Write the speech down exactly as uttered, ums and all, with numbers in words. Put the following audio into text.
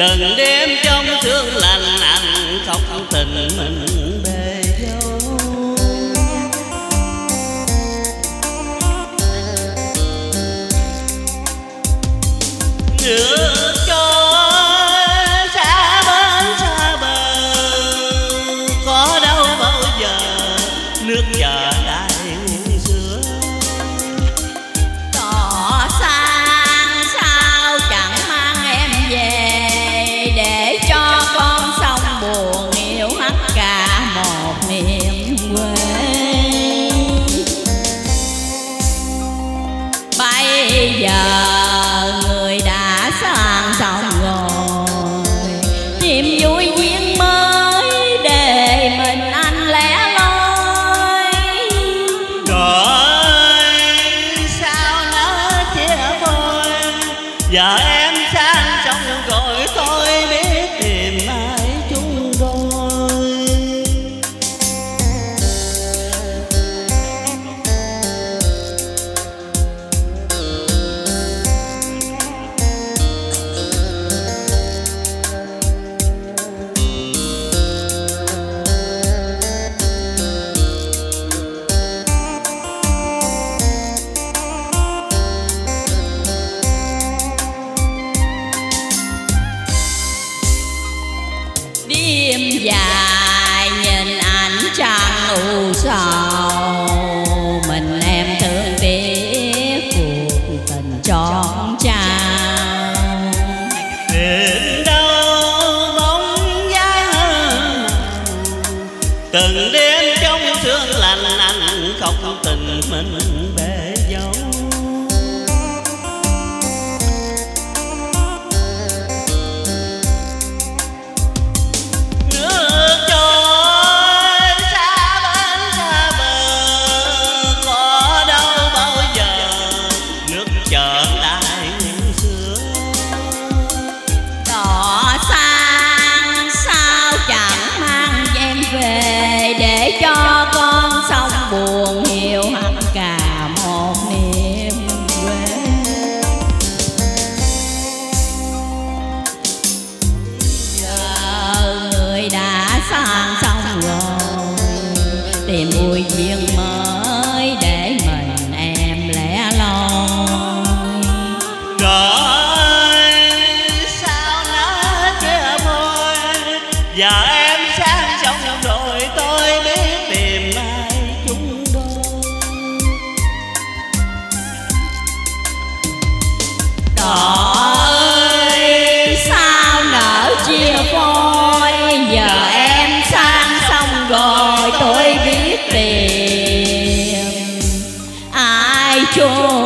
từng đêm trong sương lạnh anh khóc tình mình bề dâu. Nước trôi xa bến xa bờ, có đâu bao giờ nước chờ đợi xưa. Tỏ sang sao chẳng mang em về, để cho con sông buồn yêu hắt cả một niềm quê. Bây giờ người đã sang sông rồi, tìm vui duyên mới để mình anh lẻ loi. Rồi sao nỡ chia phôi, giờ em sang sông rồi tôi biết tìm ai chung đôi. Đêm dài nhìn ảnh trăng u sầu, mình em thương tiếc cuộc tình trọn trao. Tìm đâu bóng dáng hơn, từng đêm trong sương lạnh anh khóc tình mình bể dấu. Để cho con sông buồn hiểu hẳn cả một niềm quê. Giờ người đã sang sông rồi, tìm vui duyên mới để mình em lẻ loi. Rồi sao nỡ chia phôi, giờ em sang sông rồi tôi biết tìm ai chung đôi. Đỏ ơi sao nỡ chia phôi, giờ em sang sông rồi tôi biết tìm ai chung